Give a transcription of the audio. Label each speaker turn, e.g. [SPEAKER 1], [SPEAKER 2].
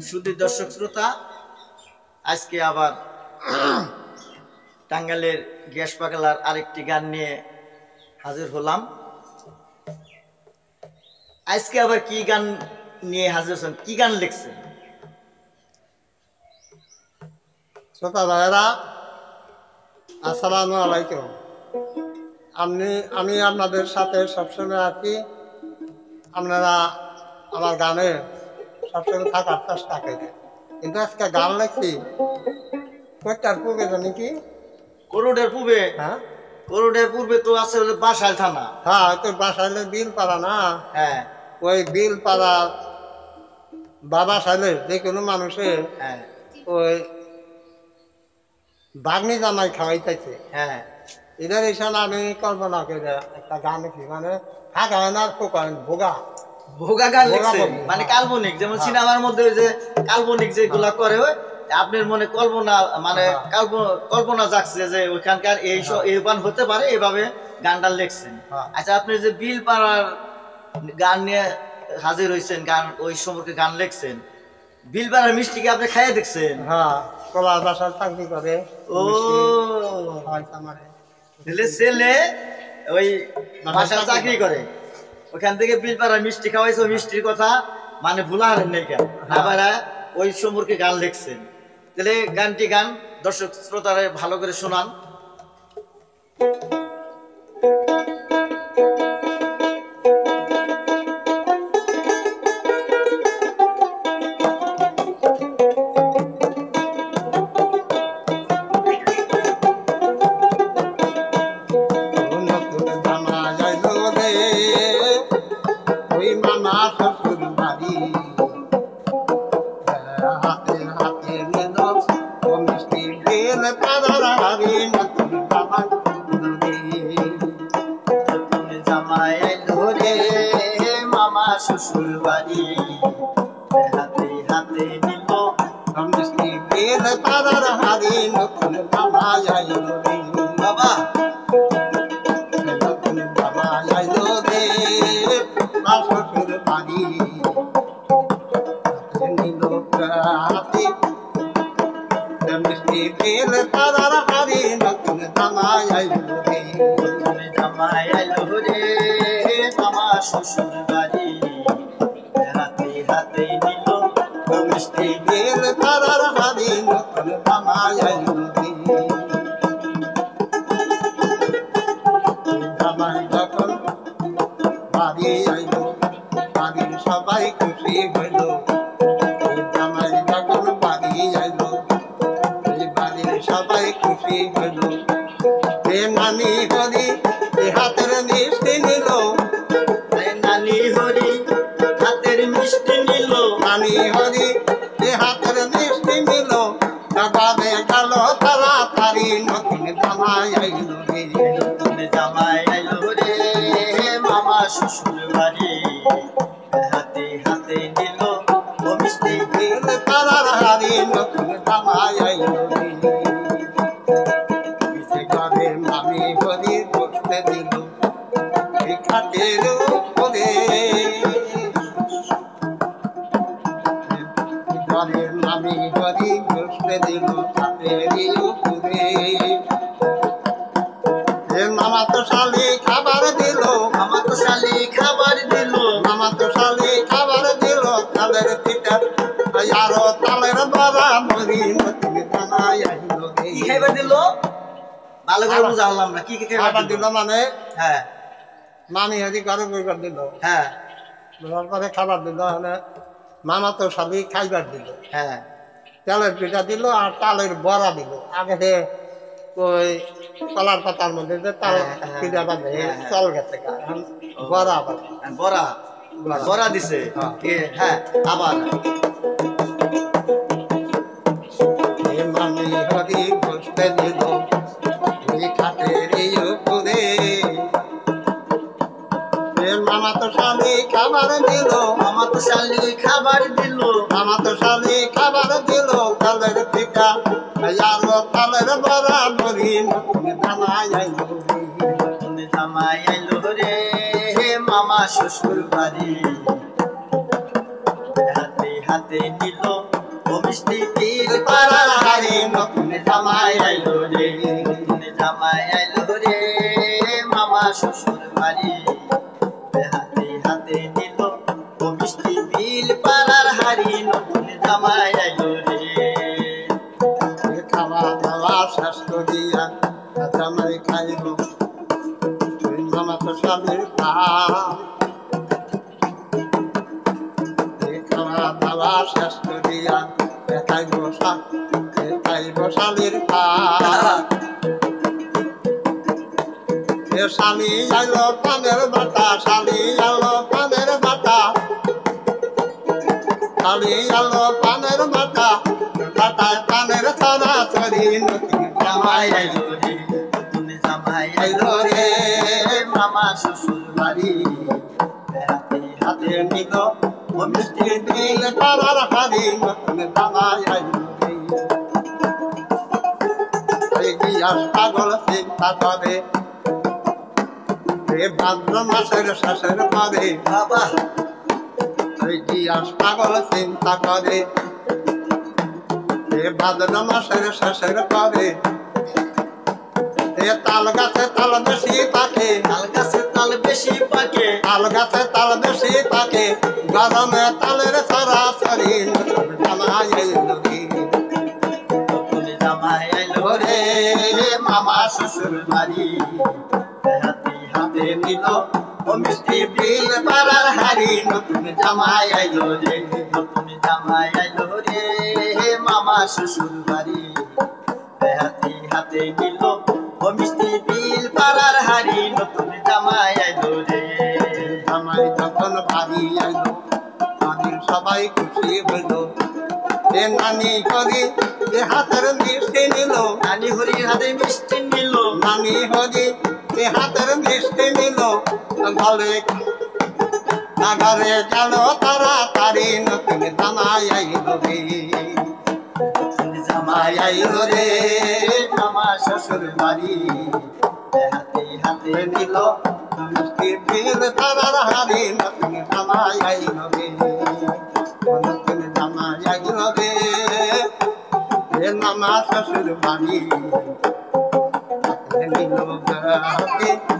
[SPEAKER 1] সুধী দর্শক শ্রোতা, আজকে আবার টাঙ্গাইলের গ্যাস পাগলার আরেকটি গান নিয়ে হাজির হলাম। আজকে আবার কি গান নিয়ে হাজির হচ্ছেন, কি গান লিখছেন?
[SPEAKER 2] শ্রোতা ভাইয়েরা, আসসালামু আলাইকুম। আমি আপনাদের সাথে সবসময় আছি। আপনারা আমার গানে সবসময় থাকার চেষ্টা করেন, কিন্তু আজকে গান লিখছি কোটার পূর্বে জানি কি
[SPEAKER 1] করোডের পূর্বে।
[SPEAKER 2] হ্যাঁ,
[SPEAKER 1] করোডের পূর্বে তো আছে হলো বাসাইল থানা।
[SPEAKER 2] হ্যাঁ, তো বাসাইলে বিল পাড়া না।
[SPEAKER 1] হ্যাঁ
[SPEAKER 2] ওই বিল পাড়া বাবা সাইলে যে কোনো মানুষের
[SPEAKER 1] হ্যাঁ
[SPEAKER 2] ওই বাগনি জামাই খাওয়াইতেছে।
[SPEAKER 1] হ্যাঁ,
[SPEAKER 2] এদের হিসাবে আমি কল্পনা করে একটা গান লিখি, মানে থাকা হয় না, ফোকান ভোগা
[SPEAKER 1] ভোগা গান লিখছে,
[SPEAKER 2] ভোগা
[SPEAKER 1] মানে
[SPEAKER 2] বলি।
[SPEAKER 1] কাল্পনিক, যেমন
[SPEAKER 2] হ্যাঁ।
[SPEAKER 1] সিনেমার মধ্যে ওই যে কাল্পনিক যেগুলা করে হয়, আপনার মনে কল্পনা, মানে কল্পনা জাগছে যে ওইখানকার এই গান হতে পারে, এইভাবে গানটা লিখছেন।
[SPEAKER 2] হ্যাঁ।
[SPEAKER 1] আচ্ছা, আপনি যে বিল পাড়ার গান নিয়ে হাজির হয়েছেন, গান ওই সম্পর্কে গান লিখছেন, বিল পাড়ার মিষ্টি কি আপনি খাইয়ে দেখছেন?
[SPEAKER 2] হ্যাঁ, কলার বাসার চাকরি করে।
[SPEAKER 1] ও, ছেলে ওই বাসার চাকরি করে, ওখান থেকে বিল পাড়ার মিষ্টি খাওয়াইছে, ওই মিষ্টির কথা মানে ভুলা হারেন নাই কেন, আবার ওই সম্পর্কে গান লিখছেন। তাহলে গান দর্শক শ্রোতারা ভালো করে শোনান। মামা শ্বশুর বাড়ি হাতে হাতে নিল মিষ্টি বেল পাড়ার হারি, নতুন মামা আইলো রে বাবা, নতুন মামা আইলো রে মা শ্বশুর বাড়ি নিল হাতে মিষ্টি বেল পাড়ার হারি, নতুন মামা আইলো রে, নতুন জামাই আইলো রে মামা শ্বশুর বাড়ি হাতে হাতে নিল মিষ্টি বেল পাড়ার হারি, নতুন মামা আইলো রে। জামাই যখন বাড়ি আইলো, বাড়ির সবাই খুশি হইল। জামাই যখন বাড়ি আইলো, বাড়ির সবাই খুশি হইল। নানি হরি হাতের মিষ্টি নিল, নানি হরি হাতের মিষ্টি নিল, নানি হরি হাতের মিষ্টি নিল। বাবারে গেল তাড়াতাড়ি, নতুন জামাই আইলো রে, নতুন জামাই আইলো রে মামা শ্বশুর বাড়ি হাতে হাতে নিল ও মিষ্টি বেল পাড়ার হারি, নতুন জামাই আইলো রে। মামি হরি বসতে দিল খাটের উপরে, ঘরের মামি হরি বসতে দিল খাটের উপরে। মামা তো শালি খাবার দিল, মামা তো শালি খাবার দিল, মামা তো শালি খাবার দিল। তালের পিঠা আরো তালের বড়া মরি, নতুন জামাই আইলো রে। কি খাইবার দিল? ভালো করে বুঝালাম না, কি কি খাবার দিল? মানে হ্যাঁ, মামি হাজি ঘরে বই করে দিল। হ্যাঁ, দেওয়ার পরে খাবার দিল, মানে মামা তো সবই খাইবার দিল। হ্যাঁ, তেলের পিঠা দিল আর তালের বড়া দিল। আগে ওই কলার পাতার মধ্যে যে তাল পিঠা বাঁধে চল গেছে, বড়া বড়া বড়া দিছে। হ্যাঁ, আবার মামি হরি বসতে দিল খাটের উপরে। মামা তো শালি খাবার দিল, মামা তো শালি খাবার দিল, মামা তো শালি খাবার দিল। তালের পিঠা আরো তালের বড়া মরি, নতুন জামাই আইলো রে, নতুন জামাই আইলো রে মামা শ্বশুর বাড়ি হাতে হাতে নিল মিষ্টি বিল পাড়ার হাড়ি নতুন জামাই আইলো রে নতুন জামাই আইলো রে মামা শ্বশুর বাড়ি হাতে হাতে নিল ও মিষ্টি বিল পাড়ার হাড়ি নতুন জামাই আইলো রে
[SPEAKER 2] খাওয়া দাওয়া শেষ করিয়া জামাই খাইব মামা তো স্বামীর কাম খাওয়া দাওয়া শেষ করিয়া খাইব শালির কাম শালি আইলো পানের বাটা শালি আলো পানের বাটা শালি আলো পানের বাটা বাটায় পানের সারা সরি নতুন
[SPEAKER 1] জামাই আইলো রে নতুন জামাই আইলো রে মামা শ্বশুর বাড়ি হাতে হাতে নিল ও মিষ্টি বিল
[SPEAKER 2] পাড়ার হাড়ি নতুন জামাই আইলো রে গিয়াস পাগল চিন্তা করে ভাদ্র মাসের শেষের পরে
[SPEAKER 1] বাবা
[SPEAKER 2] গিয়াস পাগল চিন্তা করে ভাদ্র মাসের শেষের পরে তাল গাছে তাল বেশি পাকে
[SPEAKER 1] তাল গাছে তাল বেশি পাকে
[SPEAKER 2] তাল গাছে তাল বেশি পাকে গরমে তালের সরাসরি জামাই আইলো রে
[SPEAKER 1] নতুন জামাই আইলো রে মামা শ্বশুর বাড়ি হাতে হাতে নিল ও মিষ্টি বিল পাড়ার হাড়ি নতুন জামাই আইলো রে নতুন জামাই আইলো রে মামা শ্বশুর বাড়ি হাতে হাতে নিল ও মিষ্টি বিল পাড়ার হাড়ি নতুন জামাই আইলো রে
[SPEAKER 2] জামাই যখন বাড়ি আইলো আমাদের সবাই খুশি হইল নানি হরি হাতের মিষ্টি নিল
[SPEAKER 1] নানি হরির হাতে মিষ্টি নিল
[SPEAKER 2] নানি হরি হাতের মিষ্টি নিল ঘরে ঘরে গেল তাড়াতাড়ি নতুন জামাই আইলো রে
[SPEAKER 1] নতুন জামাই আইলো রে মামা শ্বশুর বাড়ি হাতে হাতে নিল
[SPEAKER 2] মিষ্টি বিল তারার হাড়ি নতুন জামাই আইলো রে নতুন জামাই আইলো রে মামা শ্বশুর বাড়ি নিল